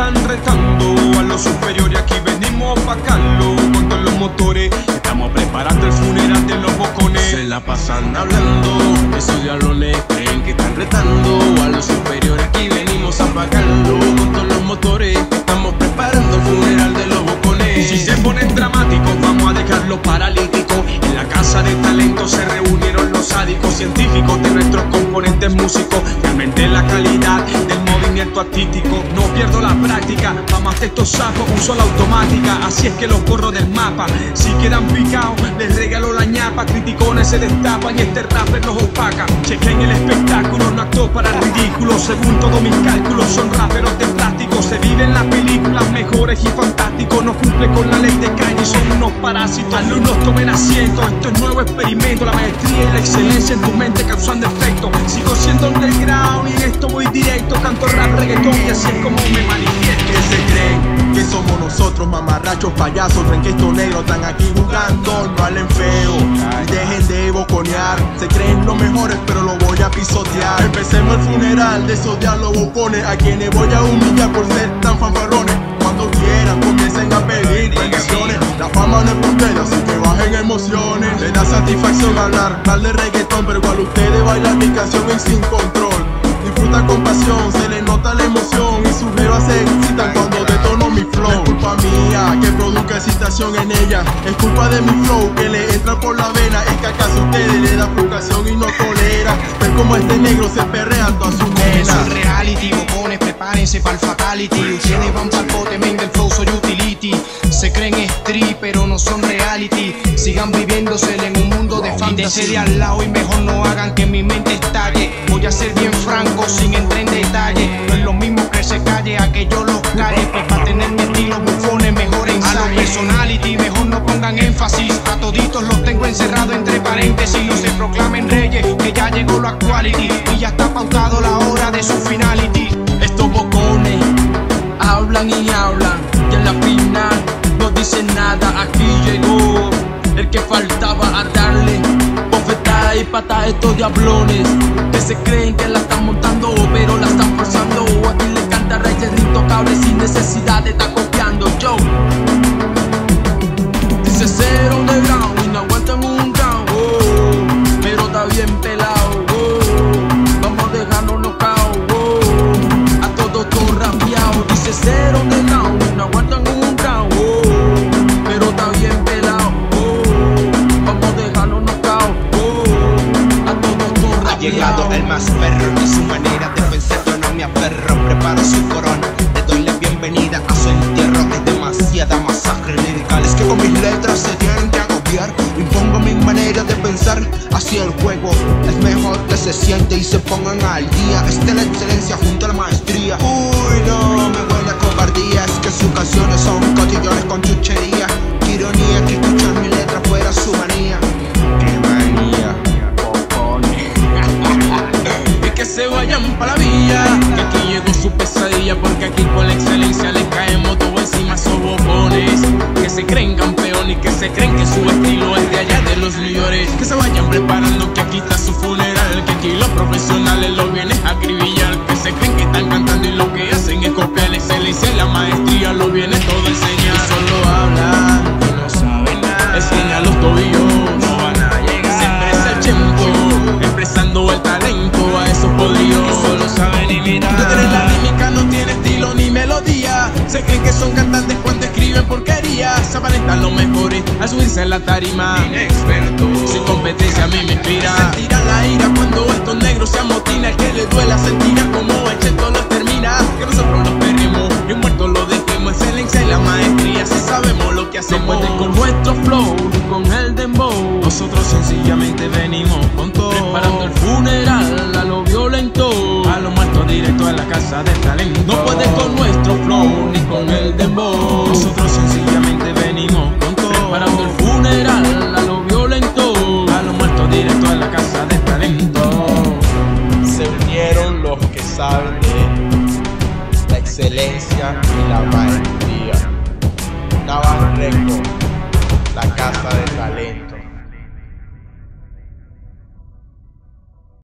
están retando a los superiores, aquí venimos pa' Carlos con todos los motores. Estamos preparando el funeral de los bocones. Se la pasan hablando, esos diablones creen que están retando a los superiores, aquí venimos a pagarlo con todos los motores. Estamos preparando el funeral de los bocones. Si se ponen dramáticos, vamos a dejarlos paralíticos. En la casa de talento se reunieron los sádicos científicos de nuestros componentes músicos. Realmente la calidad del movimiento artístico. No pierdo la práctica, vamos a estos sapos, uso la automática. Así es que los borro del mapa. Si quedan picados, les regalo la ñapa. Criticones se destapan y este rapper los opaca. Chequen el espectáculo, no actúo para el ridículo. Según todos mis cálculos, son raperos de plástico. Se viven las películas mejores y fantásticos. No cumple con la ley de calle y son unos parásitos. Alumnos, tomen asiento, esto es nuevo experimento. La maestría y la excelencia en tu mente causando efecto. Sigo siendo underground y en esto voy directo. Canto rap, reggaetón y así es como me manifiesto. ¿Qué se creen? Que somos nosotros, mamarrachos, payasos. Creen que estos negros están aquí jugando, no hablen feo y dejen de boconear. Se creen los mejores pero lo voy a pisotear. Empecemos el funeral de esos diablos bocones, a quienes voy a humillar por ser tan fanfarrones. Cuando quieran comiencen a pedir bendiciones. La fama no es por ustedes, así que bajen emociones. Me da satisfacción hablar de reggaetón, pero igual ustedes bailan mi canción y sin control. Disfrutan con pasión, se les nota la emoción y sus jevas se excitan cuando detono mi flow. No es culpa mía que produzca excitación en ella, es culpa de mi flow que le entra por la vena. Es que acaso ustedes le da frustración y no tolera ver como este negro se perrea a su nena. Eso es reality, bocones, prepárense pa'l fatality. Ustedes van pa'l pote, men, del flow soy utility. Se creen street pero no son reality. Sigan viviéndose en un mundo de fantasía. De al lado y mejor no hagan que mi mente estalle. Voy a ser bien franco sin entrar en detalle. No es lo mismo que se calle a que yo los calle. Pues para tener mi estilo bufones mejor ensaye. A los personality mejor no pongan énfasis. A toditos los tengo encerrados entre paréntesis. No se proclamen reyes que ya llegó lo actuality. Y ya está pautado la hora de su finality. Estos bocones hablan y hablan y en la final no dicen nada. Aquí llegó el que faltaba a darle bofetada y pata a estos diablones que se creen que la están montando pero la están forzando. Aquí le canta Reyes intocable sin necesidad de estar copiando. Yo dice ser underground y no aguantan un round, pero está bien pelado. Vamos a dejarnos knockout, a todos rapeados. Dice ser underground y no aguantan un round, pero está bien pelado. Vamos a dejarnos knockout, a todos rapeados. Ha llegado el más perro y su manera de pensar yo no me aferro. Preparo su corona, le doy la bienvenida a su entierro. Es demasiada masacre lírica, es que con mis letras se tienen que agobiar. Impongo mi manera de pensar, así el juego es mejor que se siente y se pongan al día. Esta es la excelencia junto a la maestría. Uy, no me huele a cobardía, es que sus canciones son cotillones con chuchería. Qué ironía que escuchar mi letra fuera su manía. ¡Qué manía! Y que se vayan pa' la villa, que aquí llegó su pesadilla, porque aquí con la excelencia le caemos todo encima a esos bocones que se creen campeón y que se creen que su estilo es de allá de los mayores. Que se vayan preparando que aquí está su funeral, que aquí los profesionales lo vienen a acribillar. Que se creen que están cantando y lo que hacen es copiar la excelencia y la maestría lo viene todo a enseñar. Y solo hablan y no saben nada, enseñan los tobillos, no van a llegar. Se expresa el tiempo, expresando el talento a esos podridos, solo saben imitar. No tienen la rítmica, no tiene estilo ni melodía. Se creen que son cantantes cuando escriben porquería. Se aparentan los mejores al subirse en la tarima. Inexperto, su competencia a mí me inspira. Sentirá la ira cuando estos negros se amotinan. El que le duela sentirá como el cheto los termina. Que nosotros los perdemos y muertos los dejemos. Excelencia y la maestría, si sabemos lo que hacemos. No pueden con nuestro flow ni con el dembow. Nosotros sencillamente venimos con todo, preparando el funeral a lo violento, a lo muertos directo a la casa de talento. No pueden con nuestro flow ni con el dembow. Nosotros sencillamente venimos con todo, preparando el funeral a lo violento, a lo muertos directo a la casa de talento. Se unieron los que saben de la excelencia y la maestría. Navarreco, la casa de talento.